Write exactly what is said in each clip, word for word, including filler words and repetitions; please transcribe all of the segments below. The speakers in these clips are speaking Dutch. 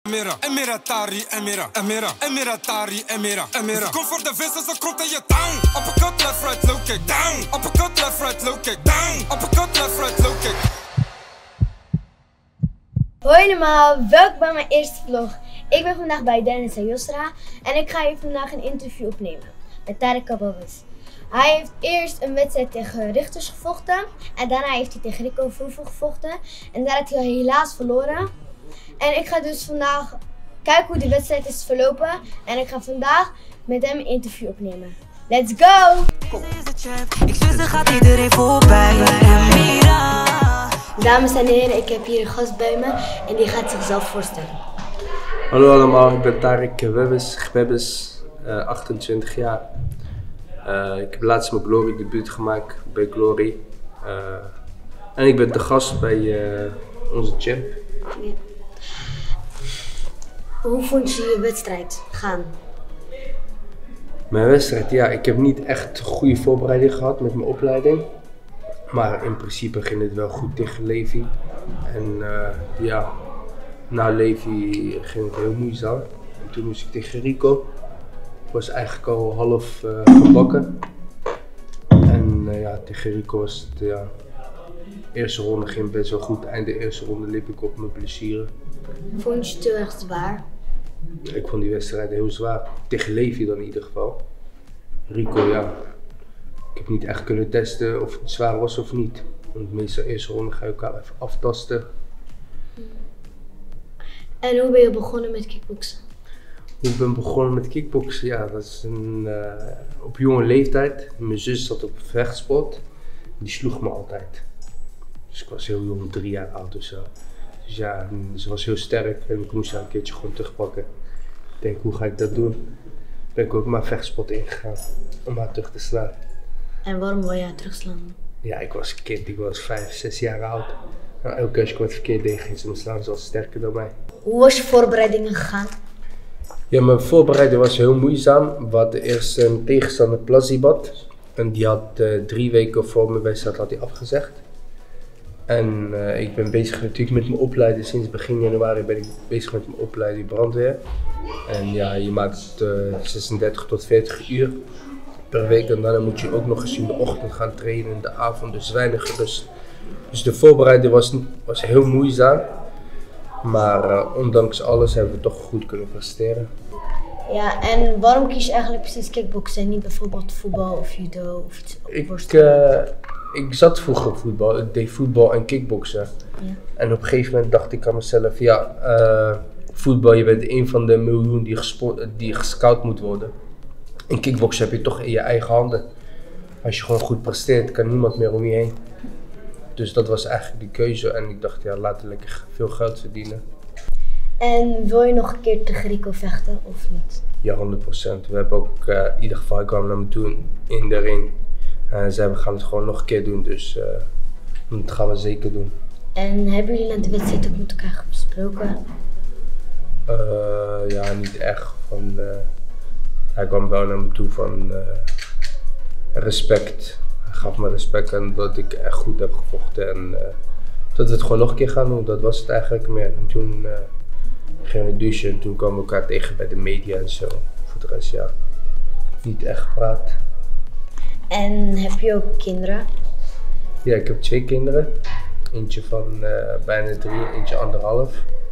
Emira, Emiratari, Emira, Emira, Emiratari, Emira, Emira. Kom voor de winst als ze komt in je down. Uppercut, left, right, low kick, down. Uppercut, left, right, low kick, down. Uppercut, left, right, low kick. Hoi allemaal, welkom bij mijn eerste vlog. Ik ben vandaag bij Dennis en Yusra en ik ga hier vandaag een interview opnemen met Tarek Kabbawis. Hij heeft eerst een wedstrijd tegen Richters gevochten en daarna heeft hij tegen Rico Verhoeven gevochten en daar heeft hij helaas verloren. En ik ga dus vandaag kijken hoe de wedstrijd is verlopen en ik ga vandaag met hem een interview opnemen. Let's go! Ik zweer, er gaat iedereen voorbij. Dames en heren, ik heb hier een gast bij me en die gaat zichzelf voorstellen. Hallo allemaal, ik ben Tarek Kabbawis, Kabbawis, uh, achtentwintig jaar. Uh, ik heb laatst mijn Glory debuut gemaakt bij Glory. Uh, en ik ben de gast bij uh, onze champ. Ja. Hoe vond je je wedstrijd gaan? Mijn wedstrijd, ja, ik heb niet echt goede voorbereiding gehad met mijn opleiding. Maar in principe ging het wel goed tegen Levi. En uh, ja, na Levi ging het heel moeizaam. En toen moest ik tegen Rico. Ik was eigenlijk al half uh, gebakken. En uh, ja, tegen Rico was het, ja, de eerste ronde ging best wel goed. Eind de eerste ronde liep ik op mijn blessure. Vond je het heel erg zwaar? Ik vond die wedstrijd heel zwaar. Tegen Levi dan in ieder geval. Rico, ja. Ik heb niet echt kunnen testen of het zwaar was of niet. Want meestal de eerste ronde ga je elkaar even aftasten. En hoe ben je begonnen met kickboksen? Hoe ik ben begonnen met kickboksen? Ja, dat is een, uh, op jonge leeftijd. Mijn zus zat op vechtsport. Die sloeg me altijd. Dus ik was heel jong, drie jaar oud of zo. Dus ja, ze was heel sterk en ik moest haar een keertje gewoon terugpakken. Ik denk, hoe ga ik dat doen? Ben ik ook maar vechtsport ingegaan om haar terug te slaan. En waarom wil je haar terugslaan? Ja, ik was een kind, ik was vijf, zes jaar oud. Nou, elke keer als ik wat verkeerd deed, ging ze me slaan, ze was sterker dan mij. Hoe was je voorbereidingen gegaan? Ja, mijn voorbereiding was heel moeizaam. We hadden eerst een tegenstander, Plazibat. En die had uh, drie weken voor mijn wedstrijd had hij afgezegd. En uh, ik ben bezig natuurlijk met mijn opleiding. Sinds begin januari ben ik bezig met mijn opleiding brandweer. En ja, je maakt uh, zesendertig tot veertig uur per week. En daarna moet je ook nog eens in de ochtend gaan trainen, in de avond, dus weinig rust. Dus de voorbereiding was, was heel moeizaam. Maar uh, ondanks alles hebben we toch goed kunnen presteren. Ja, en waarom kies je eigenlijk precies kickboksen en niet bijvoorbeeld voetbal of judo of iets? Ik, uh, ik zat vroeger op voetbal, ik deed voetbal en kickboksen. Ja. En op een gegeven moment dacht ik aan mezelf, ja, uh, voetbal, je bent een van de miljoen die, die gescout moet worden. In kickboksen heb je toch in je eigen handen. Als je gewoon goed presteert, kan niemand meer om je heen. Dus dat was eigenlijk die keuze en ik dacht, ja, laten we lekker veel geld verdienen. En wil je nog een keer tegen Rico vechten of niet? Ja, honderd procent. We hebben ook, uh, in ieder geval, ik kwam naar me toe in de ring. En zei, we gaan het gewoon nog een keer doen, dus uh, dat gaan we zeker doen. En hebben jullie na de wedstrijd ook met elkaar gesproken? Uh, ja, niet echt. Van, uh, hij kwam wel naar me toe van uh, respect. Hij gaf me respect en dat ik echt goed heb gevochten. En uh, dat we het gewoon nog een keer gaan doen, dat was het eigenlijk meer. En toen uh, gingen we douchen en toen kwamen we elkaar tegen bij de media en zo. Voor de rest, ja, niet echt gepraat. En heb je ook kinderen? Ja, ik heb twee kinderen. Eentje van uh, bijna drie, eentje anderhalf.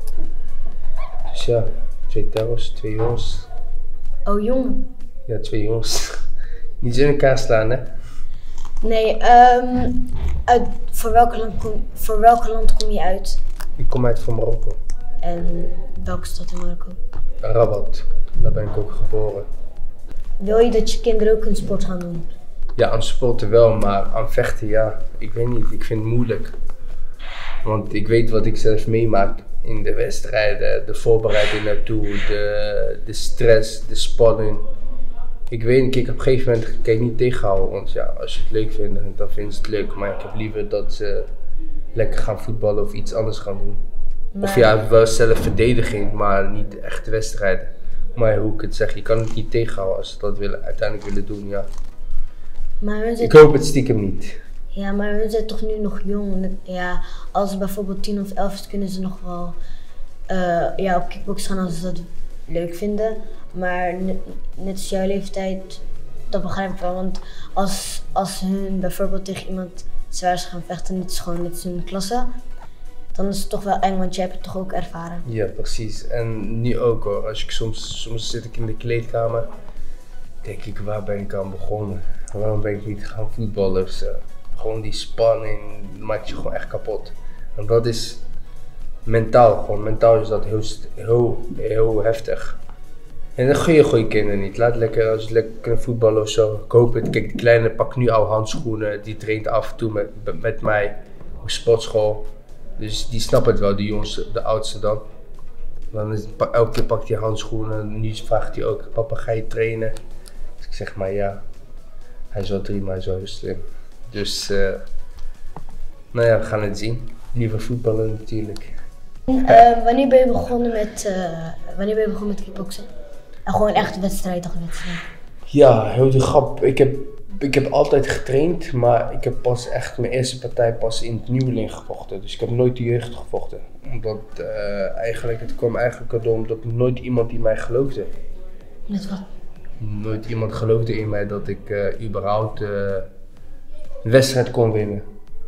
Dus ja, twee terrors, twee jongens. Oh, jongen? Ja, twee jongens. Niet zo in elkaar slaan, hè? Nee, um, uit, voor, welk land kom, voor welk land kom je uit? Ik kom uit van Marokko. En welke stad in Marokko? Rabat, daar ben ik ook geboren. Wil je dat je kinderen ook een sport gaan doen? Ja, aan sporten wel, maar aan vechten, ja, ik weet niet, ik vind het moeilijk. Want ik weet wat ik zelf meemaak in de wedstrijden, de voorbereiding naartoe, de, de stress, de spanning. Ik weet niet, ik op een gegeven moment kan je niet tegenhouden, want ja, als je het leuk vindt, dan vind je het leuk. Maar ik heb liever dat ze lekker gaan voetballen of iets anders gaan doen. Maar... Of ja, wel zelf verdediging, maar niet echte wedstrijden. Maar hoe ik het zeg, je kan het niet tegenhouden als ze dat willen, uiteindelijk willen doen, ja. Maar ik hoop het stiekem niet. Ja, maar we zijn toch nu nog jong. Ja, als het bijvoorbeeld tien of elf is, kunnen ze nog wel uh, ja, op kickbox gaan als ze dat leuk vinden. Maar net, net als jouw leeftijd, dat begrijp ik wel. Want als, als hun bijvoorbeeld tegen iemand zwaars gaan vechten, net als gewoon met hun klasse, dan is het toch wel eng, want jij hebt het toch ook ervaren. Ja, precies. En nu ook hoor. Als ik soms, soms zit ik in de kleedkamer, denk ik, waar ben ik aan begonnen? Waarom ben ik niet gaan voetballen of zo? Gewoon die spanning maakt je gewoon echt kapot. En dat is mentaal, gewoon mentaal is dat heel, heel, heel heftig. En dat gun je gewoon je kinderen niet. Laat lekker, als je lekker kunnen voetballen of zo. Ik hoop het. Kijk, de kleine pakt nu al handschoenen. Die traint af en toe met, met mij op sportschool. Dus die snapt het wel, de jongste, de oudste dan. Dan is, elke keer pakt hij handschoenen. Nu vraagt hij ook, papa ga je trainen? Dus ik zeg maar ja. Hij is wel drie, maar hij is wel heel slim. Dus, uh, nou ja, we gaan het zien. Liever voetballen natuurlijk. Uh, wanneer ben je begonnen met, uh, wanneer ben je begonnen met kickboksen? En gewoon echt wedstrijd, toch wedstrijd? Ja, heel de grap. Ik heb, ik heb altijd getraind, maar ik heb pas echt mijn eerste partij pas in het nieuweling gevochten. Dus ik heb nooit de jeugd gevochten. Omdat uh, eigenlijk, het kwam eigenlijk door omdat nooit iemand die mij geloofde. Met wat? Nooit iemand geloofde in mij dat ik uh, überhaupt uh, een wedstrijd kon winnen.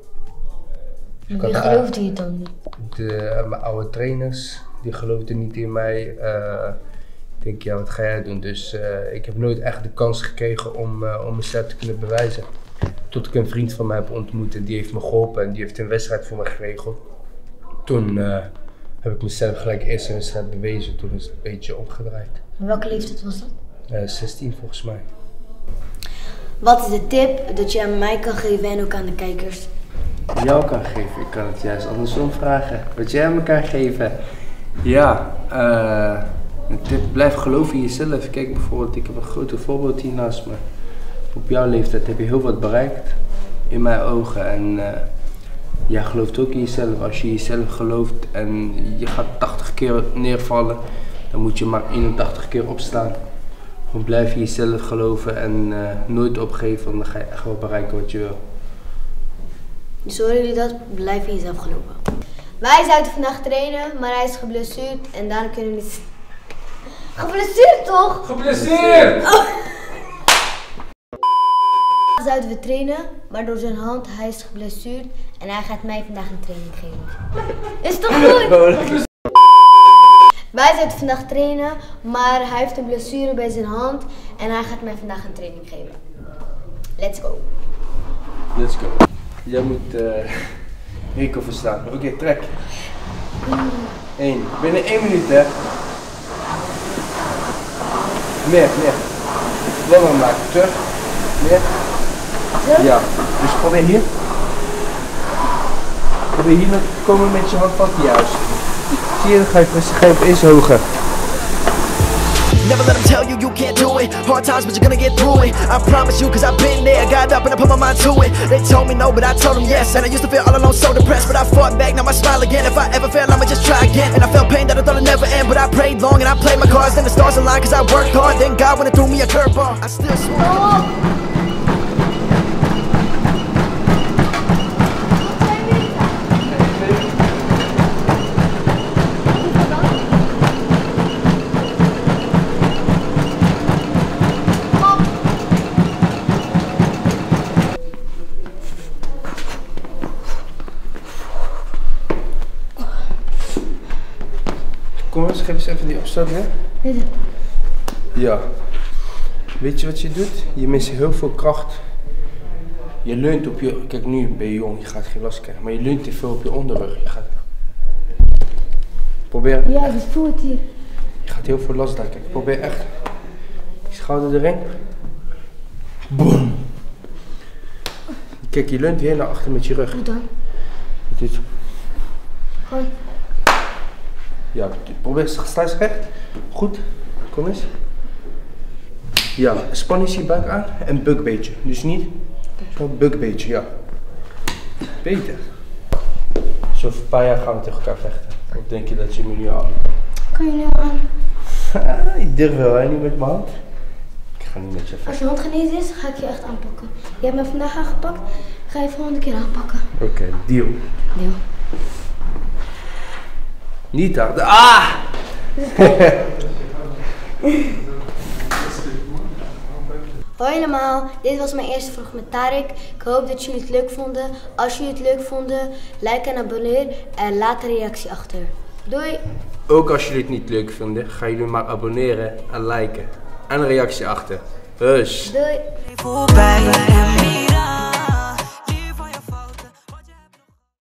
Dus wie geloofde je dan niet? De, uh, mijn oude trainers, die geloofden niet in mij. Uh, ik denk, ja, wat ga jij doen? Dus uh, ik heb nooit echt de kans gekregen om, uh, om mezelf te kunnen bewijzen. Tot ik een vriend van mij heb ontmoet en die heeft me geholpen en die heeft een wedstrijd voor me geregeld. Toen uh, heb ik mezelf gelijk eerst een wedstrijd bewezen, toen is het een beetje omgedraaid. En welke leeftijd was dat? Uh, zestien volgens mij. Wat is de tip dat je aan mij kan geven en ook aan de kijkers? Jou kan geven, ik kan het juist andersom vragen. Wat jij aan me kan geven? Ja, uh, een tip, blijf geloven in jezelf. Kijk bijvoorbeeld, ik heb een grote voorbeeld hier naast me. Op jouw leeftijd heb je heel wat bereikt, in mijn ogen. En uh, jij gelooft ook in jezelf. Als je in jezelf gelooft en je gaat tachtig keer neervallen, dan moet je maar eenentachtig keer opstaan. Gewoon blijf in jezelf geloven en uh, nooit opgeven, want dan ga je echt wel bereiken wat je wil. Dus horen jullie dat? Blijf in jezelf geloven. Wij zouden vandaag trainen, maar hij is geblesseerd en daarom kunnen we niet... Geblesseerd toch? Geblesseerd! Oh. Zouden we trainen, maar door zijn hand, hij is geblesseerd en hij gaat mij vandaag een training geven. Is toch goed? Wij zouden vandaag trainen, maar hij heeft een blessure bij zijn hand en hij gaat mij vandaag een training geven. Let's go. Let's go. Jij moet uh, Rico verstaan. Oké, okay, trek. Eén. Binnen één minuut, hè. Meer, meer. Langer maken. Terug. Meer. Ja. Dus probeer hier. Probeer hier te komen met je hand vast juist. Zie je, dan ga je, ga je opeens hoger. Never let them tell you you can't do it. Hard times, but you're gonna get through it. I promise you, cause I've been there. Got up and I put my mind to it. They told me no, but I told them yes. And I used to feel all alone, so depressed. But I fought back, now I smile again. If I ever fail, I'ma just try again. And I felt pain that I thought I'd never end. But I prayed long and I played my cards. Then the stars aligned, cause I worked hard. Then God went and threw me a curveball. I still swore. Kom eens, geef eens even die opstoot, hè? Ja. Weet je wat je doet? Je mist heel veel kracht. Je leunt op je... Kijk, nu ben je jong, je gaat geen last krijgen. Maar je leunt te veel op je onderrug. Je gaat... Probeer... Ja, ik voel het hier. Je gaat heel veel last daar. Kijk, probeer echt... Je schouder erin. Boom. Kijk, je leunt weer naar achter met je rug. Hoe dan? Dit. Gewoon. Ja, probeer, sta eens recht. Goed, kom eens. Ja, span eens je buik aan en buk beetje. Dus niet, zo buk beetje, ja. Beter. Zo over een paar jaar gaan we tegen elkaar vechten. Of denk je dat je me nu aan kan? Kan je nu aan? Ik durf wel, hè, niet met mijn hand. Ik ga niet met je vechten. Als je hand genezen is, ga ik je echt aanpakken. Je hebt me vandaag aangepakt, ga je volgende keer aanpakken. Oké, okay, deal. Deal. Niet hard. Ah! Hoi allemaal, dit was mijn eerste vlog met Tarek. Ik hoop dat jullie het leuk vonden. Als jullie het leuk vonden, like en abonneer en laat een reactie achter. Doei! Ook als jullie het niet leuk vinden, gaan jullie maar abonneren en liken. En een reactie achter. Dus. Doei!